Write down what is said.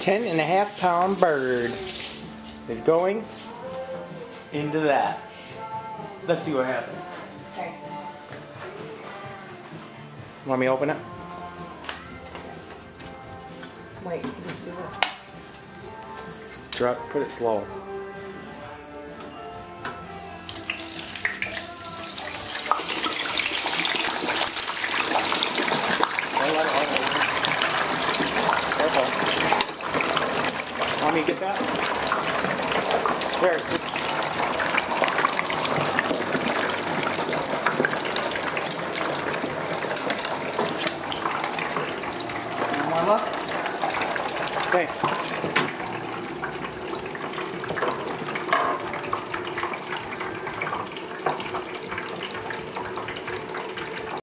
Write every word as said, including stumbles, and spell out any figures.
ten and a half pound bird is going into that. Let's see what happens. Okay. Want me to open it? Wait, just do it. Drop, put it slow. Careful. Want me to get that? There, just More luck? okay.